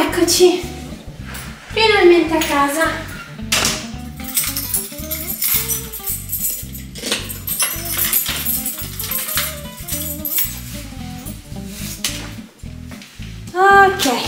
Eccoci, finalmente a casa. Ok.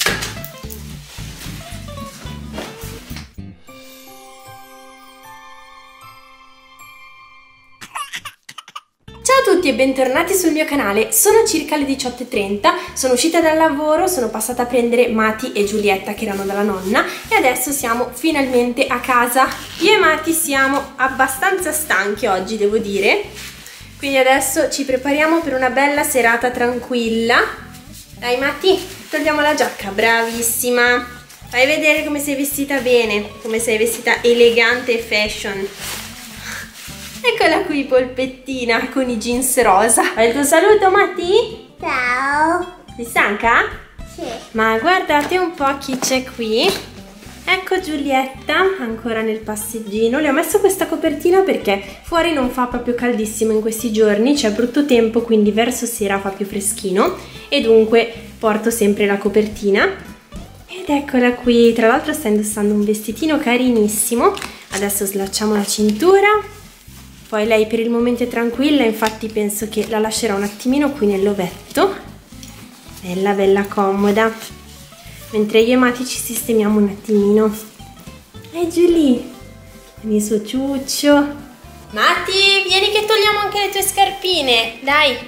Ciao a tutti e bentornati sul mio canale. Sono circa le 18:30, sono uscita dal lavoro, sono passata a prendere Mati e Giulietta che erano dalla nonna e adesso siamo finalmente a casa. Io e Mati siamo abbastanza stanchi oggi, devo dire, quindi adesso ci prepariamo per una bella serata tranquilla. Dai Mati, togliamo la giacca, bravissima. Fai vedere come sei vestita bene, come sei vestita elegante e fashion. Eccola qui polpettina con i jeans rosa. Fai il tuo saluto Matti? Ciao. Sei stanca? Sì. Ma guardate un po' chi c'è qui. Ecco Giulietta ancora nel passeggino. Le ho messo questa copertina perché fuori non fa proprio caldissimo in questi giorni, c'è brutto tempo, quindi verso sera fa più freschino e dunque porto sempre la copertina. Ed eccola qui, tra l'altro sta indossando un vestitino carinissimo. Adesso slacciamo la cintura. Poi lei per il momento è tranquilla, infatti penso che la lascerò un attimino qui nell'ovetto. Bella, bella comoda. Mentre io e Mati ci sistemiamo un attimino. Giulie, con il suo ciuccio. Mati, vieni che togliamo anche le tue scarpine, dai.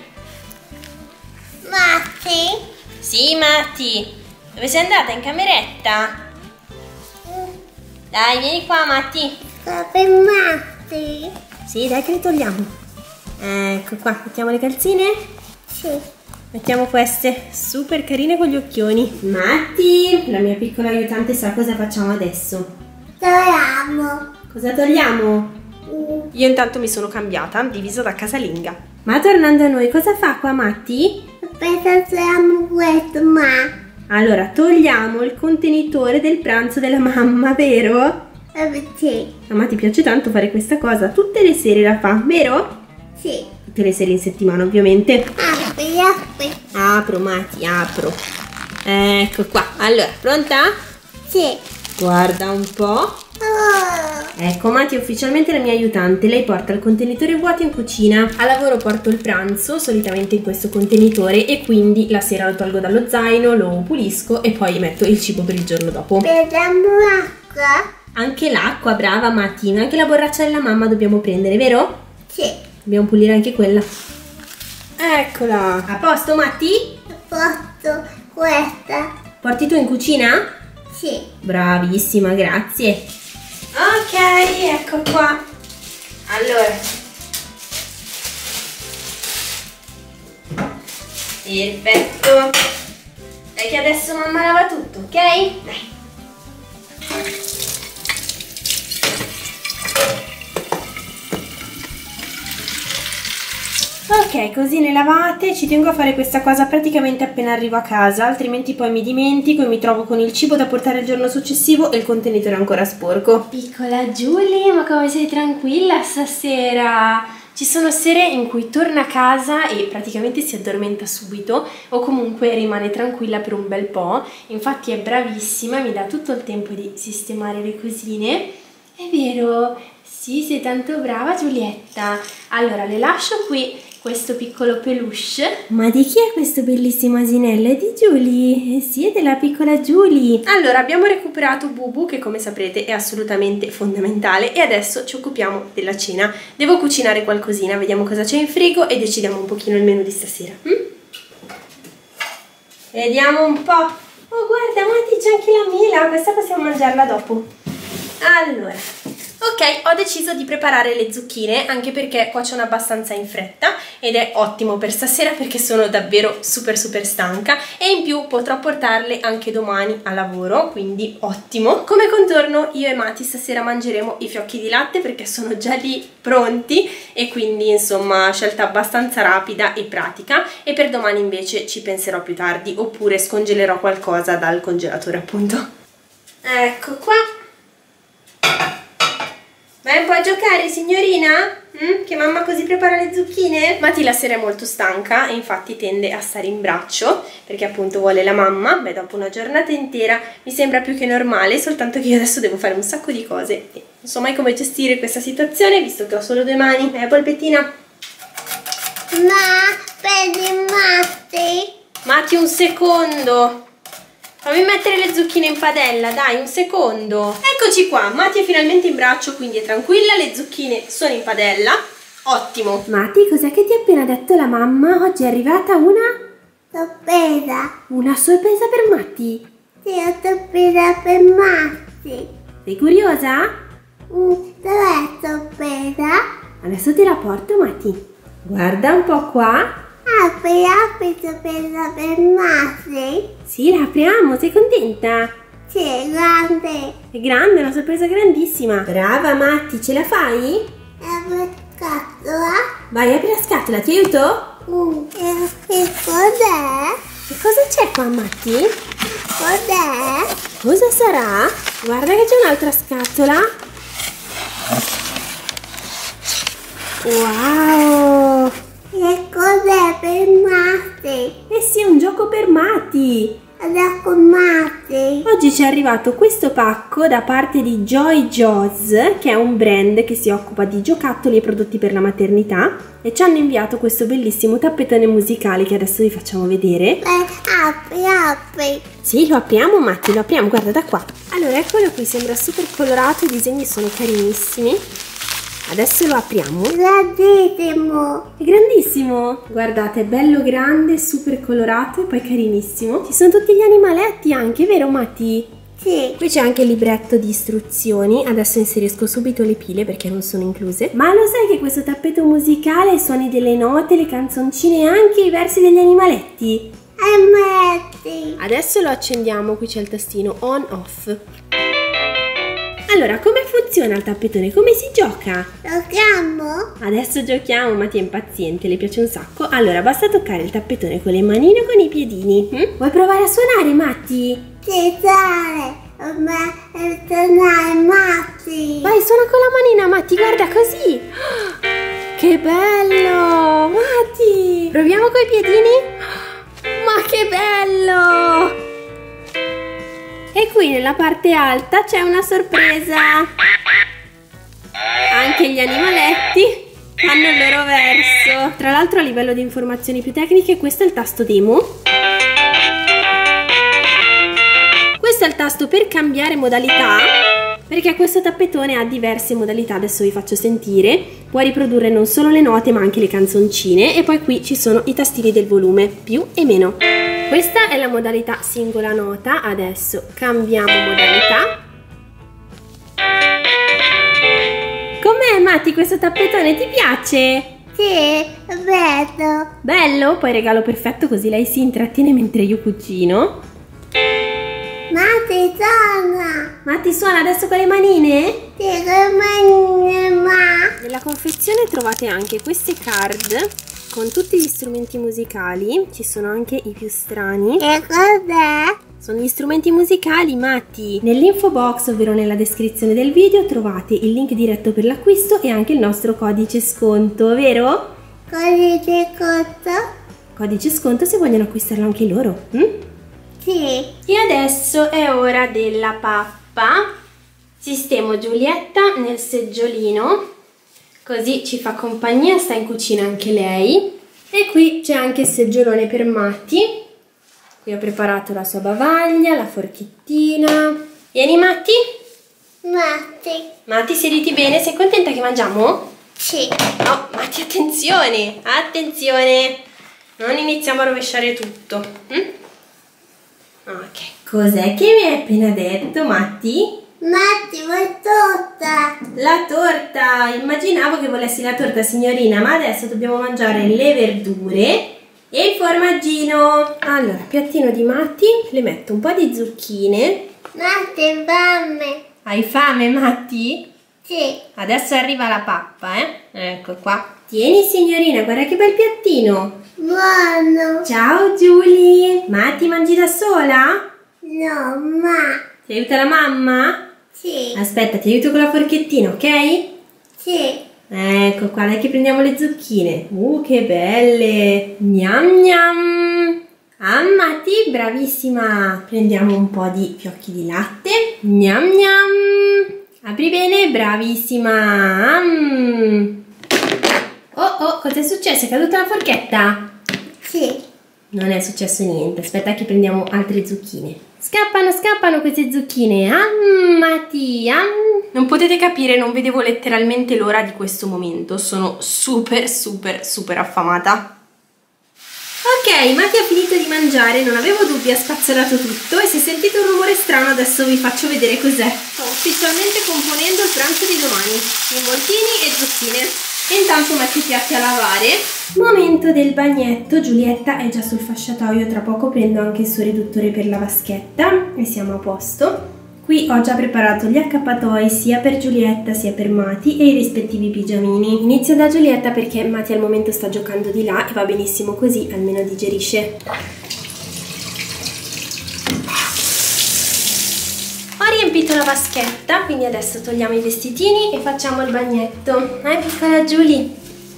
Matti? Sì, Mati. Dove sei andata? In cameretta? Dai, vieni qua, Mati. Per Matti? Sì, dai che le togliamo. Ecco qua, mettiamo le calzine? Sì. Mettiamo queste, super carine con gli occhioni. Matti, la mia piccola aiutante sa cosa facciamo adesso. Togliamo. Cosa togliamo? Io intanto mi sono cambiata, divisa da casalinga. Ma tornando a noi, cosa fa qua Matti? Aspetta, togliamo questo, ma. Allora, togliamo il contenitore del pranzo della mamma, vero? Sì. A Matti piace tanto fare questa cosa, tutte le sere la fa, vero? Sì. Tutte le sere in settimana ovviamente. Apri. Apro Matti, apro. Ecco qua, allora, pronta? Sì. Guarda un po'. Oh. Ecco, Matti è ufficialmente la mia aiutante. Lei porta il contenitore vuoto in cucina. A lavoro porto il pranzo, solitamente in questo contenitore, e quindi la sera lo tolgo dallo zaino, lo pulisco e poi metto il cibo per il giorno dopo. Beviamo l'acqua? Anche l'acqua, brava Matti, anche la borraccia della mamma dobbiamo prendere, vero? Sì. Dobbiamo pulire anche quella. Eccola. A posto Matti? Porto questa? Porti tu in cucina? Sì. Bravissima, grazie. Ok, ecco qua. Allora. Perfetto. Dai che adesso mamma lava tutto, ok? Dai. Ok, così le lavate. Ci tengo a fare questa cosa praticamente appena arrivo a casa, altrimenti poi mi dimentico e mi trovo con il cibo da portare il giorno successivo e il contenitore ancora sporco. Piccola Giulie, ma come sei tranquilla stasera? Ci sono sere in cui torna a casa e praticamente si addormenta subito o comunque rimane tranquilla per un bel po'. Infatti è bravissima, mi dà tutto il tempo di sistemare le cosine. È vero? Sì, sei tanto brava Giulietta. Allora, le lascio qui questo piccolo peluche. Ma di chi è questo bellissimo asinello? È di Giulie. Sì, è della piccola Giulie. Allora, abbiamo recuperato Bubu, che come saprete è assolutamente fondamentale, e adesso ci occupiamo della cena. Devo cucinare qualcosina, vediamo cosa c'è in frigo e decidiamo un pochino il menù di stasera. Vediamo un po'. Oh, guarda, Matti, c'è anche la mela. Questa possiamo mangiarla dopo. Allora, ok, ho deciso di preparare le zucchine, anche perché cuociono abbastanza in fretta ed è ottimo per stasera perché sono davvero super stanca e in più potrò portarle anche domani a lavoro, quindi ottimo. Come contorno io e Mati stasera mangeremo i fiocchi di latte perché sono già lì pronti e quindi insomma scelta abbastanza rapida e pratica, e per domani invece ci penserò più tardi oppure scongelerò qualcosa dal congelatore appunto. Ecco qua. Vai un po' a giocare, signorina? Che mamma così prepara le zucchine? Matti la sera è molto stanca e infatti tende a stare in braccio perché appunto vuole la mamma. Beh, dopo una giornata intera mi sembra più che normale, soltanto che io adesso devo fare un sacco di cose e non so mai come gestire questa situazione visto che ho solo 2 mani. Polpettina? Ma prendi Matti? Matti, un secondo! Fammi mettere le zucchine in padella, dai, un secondo. Eccoci qua, Matti è finalmente in braccio, quindi è tranquilla, le zucchine sono in padella. Ottimo. Matti, cos'è che ti ha appena detto la mamma? Oggi è arrivata una Sorpresa. Una sorpresa per Matti. Sì, ho sorpresa per Matti. Sei curiosa? Dov'è sorpresa? Adesso te la porto, Matti. Guarda un po' qua. Apri sorpresa per Matti. Sì, la apriamo, sei contenta? Sì, è grande. È grande, una sorpresa grandissima. Brava Matti, ce la fai? Apri la scatola. Vai, apri la scatola, ti aiuto? E cos'è? Che cosa c'è qua, Matti? Cos'è? Cosa sarà? Guarda che c'è un'altra scatola. Wow! E cos'è per Matti? Eh sì, è un gioco per Matti. Allora con Matti. Oggi ci è arrivato questo pacco da parte di Joy Joz, che è un brand che si occupa di giocattoli e prodotti per la maternità, e ci hanno inviato questo bellissimo tappetone musicale che adesso vi facciamo vedere. Apri. Sì, lo apriamo, Matti, lo apriamo, guarda da qua. Allora, eccolo qui, sembra super colorato, i disegni sono carinissimi. Adesso lo apriamo. Grandissimo. È grandissimo. Guardate, è bello grande, super colorato e poi carinissimo. Ci sono tutti gli animaletti anche, vero Matti? Sì. Qui c'è anche il libretto di istruzioni. Adesso inserisco subito le pile perché non sono incluse. Ma lo sai che questo tappeto musicale ha i suoni delle note, le canzoncine e anche i versi degli animaletti? Metti. Adesso lo accendiamo, qui c'è il tastino on off. Allora, come funziona il tappetone? Come si gioca? Giochiamo? Adesso giochiamo, Matti è impaziente, le piace un sacco. Allora, basta toccare il tappetone con le manine o con i piedini. Vuoi provare a suonare, Matti? Sì, sale. Suonare Matti. Vai, suona con la manina, Matti, guarda così. Che bello! Matti! Proviamo coi piedini? Ma che bello! E qui nella parte alta c'è una sorpresa. Anche gli animaletti fanno il loro verso. Tra l'altro, a livello di informazioni più tecniche, questo è il tasto demo. Questo è il tasto per cambiare modalità, perché questo tappetone ha diverse modalità, adesso vi faccio sentire. Puoi riprodurre non solo le note ma anche le canzoncine, e poi qui ci sono i tastini del volume, più e meno. Questa è la modalità singola nota, adesso cambiamo modalità. Com'è, Matti, questo tappetone, ti piace? Sì, è bello. Bello? Poi regalo perfetto, così lei si intrattiene mentre io cucino. Matti suona. Matti suona adesso con le manine? Sì, con le mani. Nella confezione trovate anche queste card con tutti gli strumenti musicali, ci sono anche i più strani. E cos'è? Sono gli strumenti musicali, Matti. Nell'info box, ovvero nella descrizione del video, trovate il link diretto per l'acquisto e anche il nostro codice sconto, vero? Codice sconto? Codice sconto se vogliono acquistarlo anche loro. Sì. E adesso è ora della pappa. Sistemo Giulietta nel seggiolino, così ci fa compagnia, sta in cucina anche lei. E qui c'è anche il seggiolone per Matti. Qui ho preparato la sua bavaglia, la forchettina. Vieni, Matti. Matti, siediti bene, sei contenta che mangiamo? Sì. Oh, Matti, attenzione, attenzione. Non iniziamo a rovesciare tutto. Ok, cos'è che mi hai appena detto, Matti? Matti, vuoi torta? La torta! Immaginavo che volessi la torta, signorina, ma adesso dobbiamo mangiare le verdure e il formaggino. Allora, piattino di Matti, le metto un po' di zucchine. Matti, fame. Hai fame, Matti? Sì. Adesso arriva la pappa, Ecco qua. Tieni, signorina, guarda che bel piattino. Buono. Ciao, Giulia. Matti, mangi da sola? No, ma. Ti aiuta la mamma? Sì. Aspetta, ti aiuto con la forchettina, ok? Sì. Ecco qua, dai che prendiamo le zucchine. Che belle! Gnam gnam! Mati, bravissima! Prendiamo un po' di fiocchi di latte. Gnam gnam! Apri bene, bravissima! Oh, cos'è successo? È caduta la forchetta? Sì. Non è successo niente, aspetta che prendiamo altre zucchine. Scappano queste zucchine. Mati, Non potete capire, non vedevo letteralmente l'ora di questo momento. Sono super affamata. Ok, Mati ha finito di mangiare, non avevo dubbi, ha spazzolato tutto e se sentite un rumore strano adesso vi faccio vedere cos'è. Sto ufficialmente componendo il pranzo di domani. Involtini e zucchine. E intanto metto i piatti a lavare. Momento del bagnetto, Giulietta è già sul fasciatoio, tra poco prendo anche il suo riduttore per la vaschetta e siamo a posto. Qui ho già preparato gli accappatoi sia per Giulietta sia per Mati e i rispettivi pigiamini. Inizio da Giulietta perché Mati al momento sta giocando di là e va benissimo così, almeno digerisce. Ho riempito la vaschetta, quindi adesso togliamo i vestitini e facciamo il bagnetto. Piccola Giulia?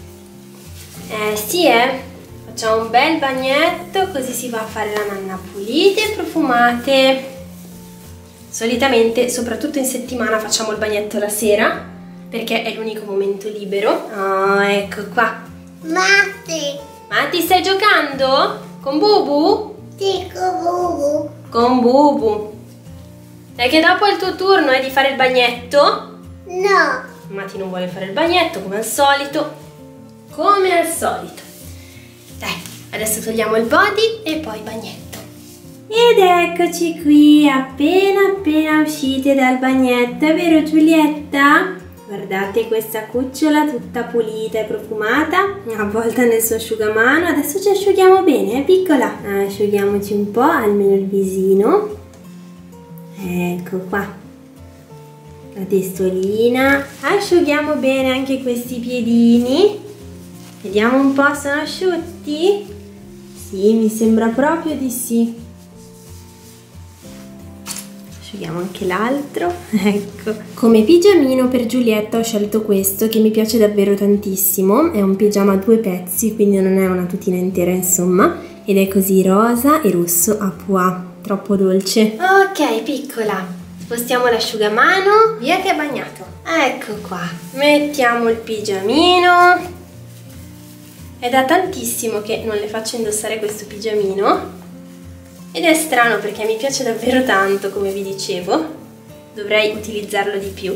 Sì, facciamo un bel bagnetto, così si va a fare la nanna pulite e profumate. Solitamente, soprattutto in settimana, facciamo il bagnetto la sera, perché è l'unico momento libero. Ecco qua. Mati, stai giocando? Con Bubu? Sì, con Bubu. Con Bubu. Dai che dopo è il tuo turno, di fare il bagnetto? No. Mati non vuole fare il bagnetto, come al solito. Come al solito. Dai, adesso togliamo il body e poi il bagnetto. Ed eccoci qui, appena uscite dal bagnetto, è vero Giulietta? Guardate questa cucciola tutta pulita e profumata, avvolta nel suo asciugamano. Adesso ci asciughiamo bene, piccola? Asciughiamoci un po', almeno il visino. Ecco qua, la testolina. Asciughiamo bene anche questi piedini. Vediamo un po', sono asciutti? Sì, mi sembra proprio di sì. Asciughiamo anche l'altro, ecco. Come pigiamino per Giulietta ho scelto questo che mi piace davvero tantissimo. È un pigiama a 2 pezzi, quindi non è una tutina intera insomma. Ed è così rosa e rosso a pois, troppo dolce. Ok piccola, spostiamo l'asciugamano, via che è bagnato. Ecco qua, mettiamo il pigiamino. È da tantissimo che non le faccio indossare questo pigiamino. Ed è strano perché mi piace davvero tanto, come vi dicevo. Dovrei utilizzarlo di più.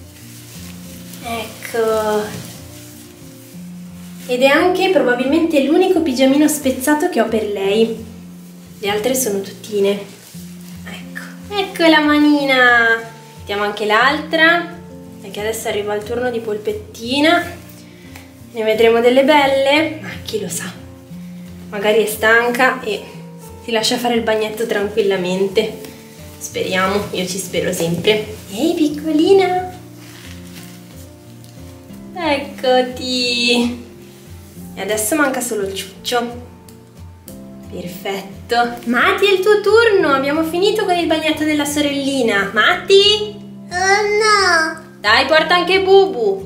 Ecco. Ed è anche probabilmente l'unico pigiamino spezzato che ho per lei. Le altre sono tuttine. Ecco la manina. Mettiamo anche l'altra, perché adesso arriva il turno di Polpettina. Ne vedremo delle belle, ma chi lo sa. Magari è stanca e si lascia fare il bagnetto tranquillamente. Speriamo, io ci spero sempre. Ehi piccolina, eccoti. E adesso manca solo il ciuccio. Perfetto. Mati, è il tuo turno, abbiamo finito con il bagnetto della sorellina. Mati? Oh no. Dai, porta anche Bubu.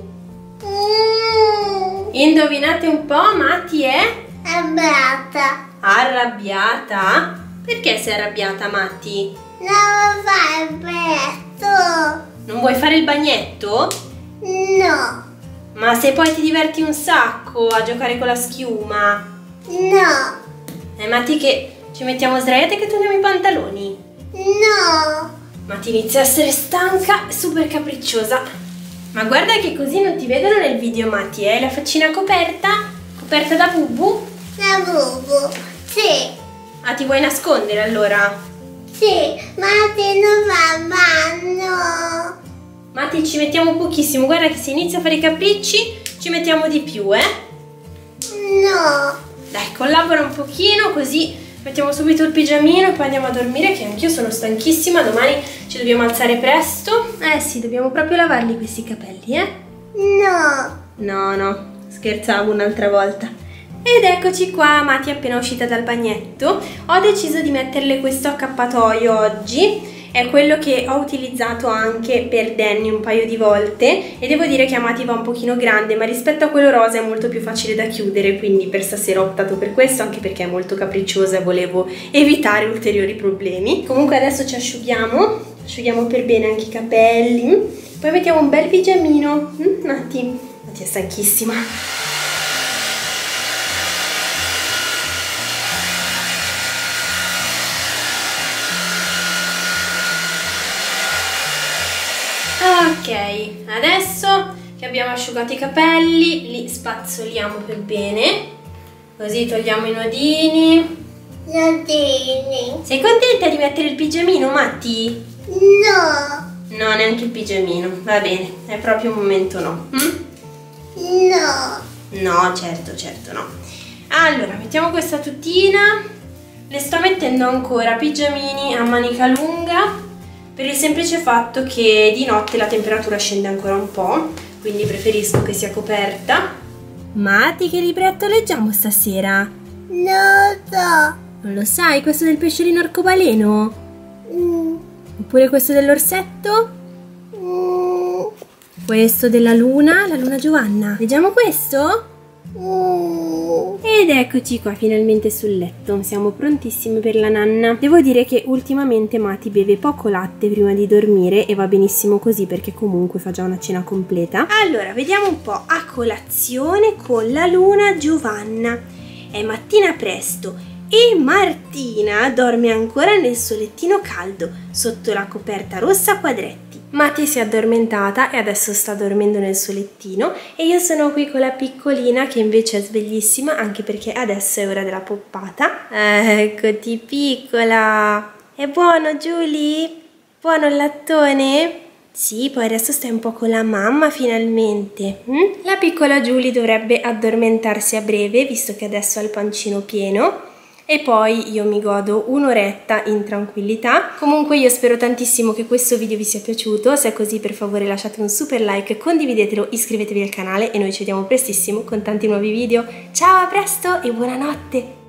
Indovinate un po', Mati è? Arrabbiata. Arrabbiata? Perché sei arrabbiata, Mati? Non fai il bagnetto. Non vuoi fare il bagnetto? No. Ma se poi ti diverti un sacco a giocare con la schiuma. No. Mati, che ci mettiamo sdraiate che togliamo i pantaloni? No. Mati inizia a essere stanca e super capricciosa. Ma guarda che così non ti vedono nel video, Mati, la faccina coperta? Coperta da Bubu? Da Bubu. Sì. Ah, ti vuoi nascondere allora? Sì, ma ti non fa bagno. Mati, ci mettiamo pochissimo, guarda che se inizia a fare i capricci ci mettiamo di più, No. Dai, collabora un pochino così mettiamo subito il pigiamino e poi andiamo a dormire, che anch'io sono stanchissima, domani ci dobbiamo alzare presto. Sì, dobbiamo proprio lavarli questi capelli, No. No, scherzavo un'altra volta. Ed eccoci qua, Mati è appena uscita dal bagnetto. Ho deciso di metterle questo accappatoio oggi è quello che ho utilizzato anche per Danny un paio di volte e devo dire che Amati va un pochino grande, ma rispetto a quello rosa è molto più facile da chiudere, quindi per stasera ho optato per questo, anche perché è molto capricciosa e volevo evitare ulteriori problemi. Comunque adesso ci asciughiamo per bene anche i capelli, poi mettiamo un bel pigiamino. Matti è stanchissima. Ok, adesso che abbiamo asciugato i capelli li spazzoliamo per bene, così togliamo i nodini. Sei contenta di mettere il pigiamino, Matti? No. No, neanche il pigiamino, va bene, è proprio un momento no. No. No, certo no. Allora, mettiamo questa tutina, le sto mettendo ancora pigiamini a manica lunga, per il semplice fatto che di notte la temperatura scende ancora un po', quindi preferisco che sia coperta. Matti, che libretto leggiamo stasera? Non so. Non lo sai, questo del pesciolino arcobaleno? Oppure questo dell'orsetto? Questo della luna, la luna Giovanna. Leggiamo questo? Ed eccoci qua finalmente sul letto, siamo prontissimi per la nanna. Devo dire che ultimamente Mati beve poco latte prima di dormire e va benissimo così perché comunque fa già una cena completa. Allora, vediamo un po'. A colazione con la luna Giovanna. È mattina presto e Martina dorme ancora nel suo lettino caldo sotto la coperta rossa a quadretti. Mati si è addormentata e adesso sta dormendo nel suo lettino e io sono qui con la piccolina che invece è sveglissima, anche perché adesso è ora della poppata. Eccoti piccola! È buono, Giulia? Buono il lattone? Sì, poi adesso stai un po' con la mamma finalmente. La piccola Giulia dovrebbe addormentarsi a breve, visto che adesso ha il pancino pieno. E poi io mi godo un'oretta in tranquillità. Comunque io spero tantissimo che questo video vi sia piaciuto. Se è così, per favore lasciate un super like, condividetelo, iscrivetevi al canale e noi ci vediamo prestissimo con tanti nuovi video. Ciao, a presto e buonanotte!